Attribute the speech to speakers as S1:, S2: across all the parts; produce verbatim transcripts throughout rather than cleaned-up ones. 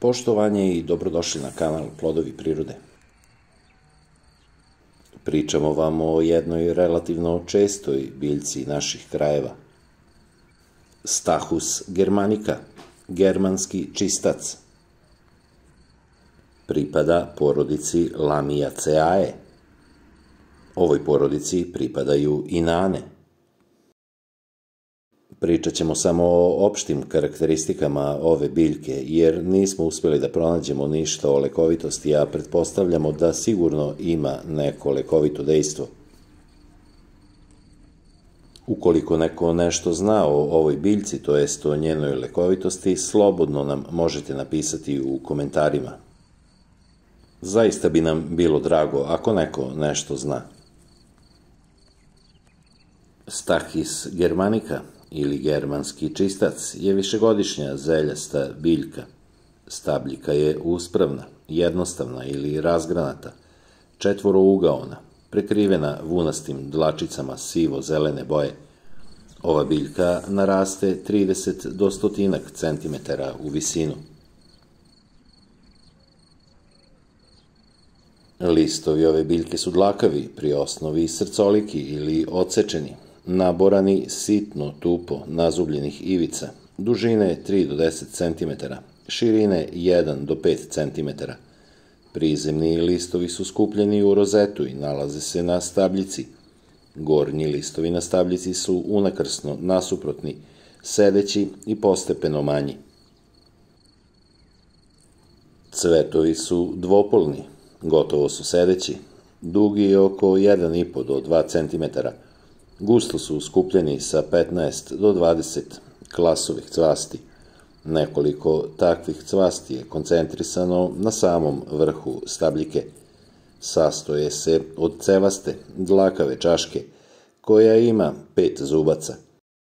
S1: Poštovanje i dobrodošli na kanal Plodovi prirode. Pričamo vam o jednoj relativno čestoj biljci naših krajeva. Stachus germanica, germanski čistac. Pripada porodici Lamiaceae. Ovoj porodici pripadaju i nane. Pričat ćemo samo o opštim karakteristikama ove biljke, jer nismo uspjeli da pronađemo ništa o lekovitosti, a pretpostavljamo da sigurno ima neko lekovito dejstvo. Ukoliko neko nešto zna o ovoj biljci, to jest o njenoj lekovitosti, slobodno nam možete napisati u komentarima. Zaista bi nam bilo drago ako neko nešto zna. Stachys germanica ili germanski čistac je višegodišnja zeljasta biljka. Stabljika je uspravna, jednostavna ili razgranata, četvorougaona, prekrivena vunastim dlačicama sivo-zelene boje. Ova biljka naraste trideset do stotinak centimetara u visinu. Listovi ove biljke su dlakavi, pri osnovi srcoliki ili odsečeni, naborani sitno tupo nazubljenih ivica, dužine tri do deset centimetara, širine jedan do pet centimetara. Prizemni listovi su skupljeni u rozetu i nalaze se na stabljici. Gornji listovi na stabljici su unakrsno nasuprotni, sedeći i postepeno manji. Cvetovi su dvopolni, gotovo su sedeći, dugi oko jedan i po do dva centimetara. Gusto su skupljeni sa petnaest do dvadeset klasovih cvasti. Nekoliko takvih cvasti je koncentrisano na samom vrhu stabljike. Sastoje se od cevaste, dlakave čaške, koja ima pet zubaca.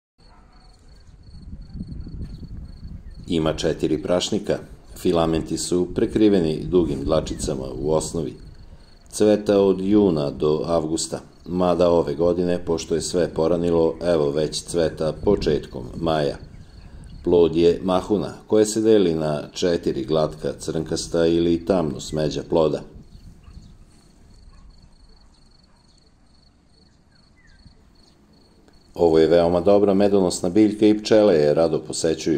S1: Ima četiri prašnika, filamenti su prekriveni dugim dlačicama u osnovi. Cveta od juna do avgusta, mada ove godine, pošto je sve poranilo, evo već cveta početkom maja. Plod je mahuna, koja se deli na četiri glatka crnkasta ili tamno smeđa ploda. Ovo je veoma dobra medonosna biljka i pčele je rado posećuju.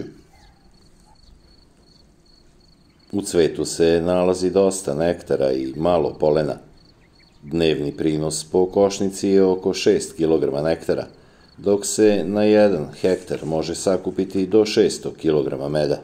S1: U cvetu se nalazi dosta nektara i malo polena. Dnevni prinos po košnici je oko šest kilograma nektara, dok se na jedan hektar može sakupiti do šesto kilograma meda.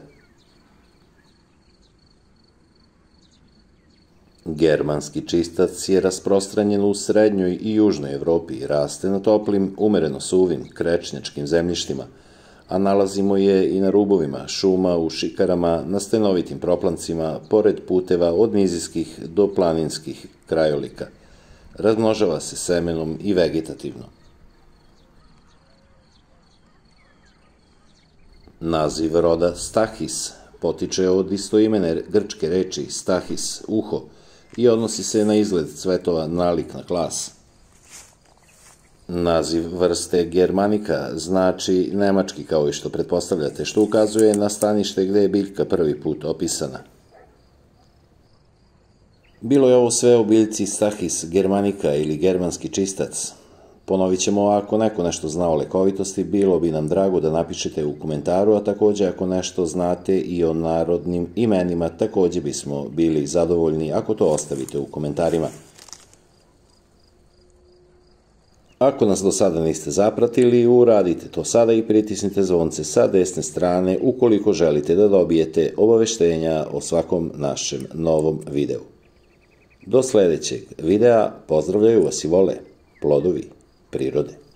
S1: Germanski čistac je rasprostranjen u srednjoj i južnoj Evropi i raste na toplim, umereno suvim, krečnjačkim zemljištima, a nalazimo je i na rubovima šuma, u šikarama, na stenovitim proplancima, pored puteva od nizijskih do planinskih krajolika. Razmnožava se semenom i vegetativno. Naziv roda Stachys potiče od istoimene grčke reči stachys, uho, i odnosi se na izgled cvetova nalik na klas. Naziv vrste germanica znači nemački, kao i što pretpostavljate, što ukazuje na stanište gde je biljka prvi put opisana. Bilo je ovo sve o biljci Stachys germanica ili germanski čistac. Ponovit ćemo, ako neko nešto zna o lekovitosti, bilo bi nam drago da napišete u komentaru, a takođe ako nešto znate i o narodnim imenima, takođe bismo bili zadovoljni ako to ostavite u komentarima. Ako nas do sada niste zapratili, uradite to sada i pritisnite zvonce sa desne strane ukoliko želite da dobijete obaveštenja o svakom našem novom videu. Do sledećeg videa, pozdravljaju vas i vole Plodovi prirode.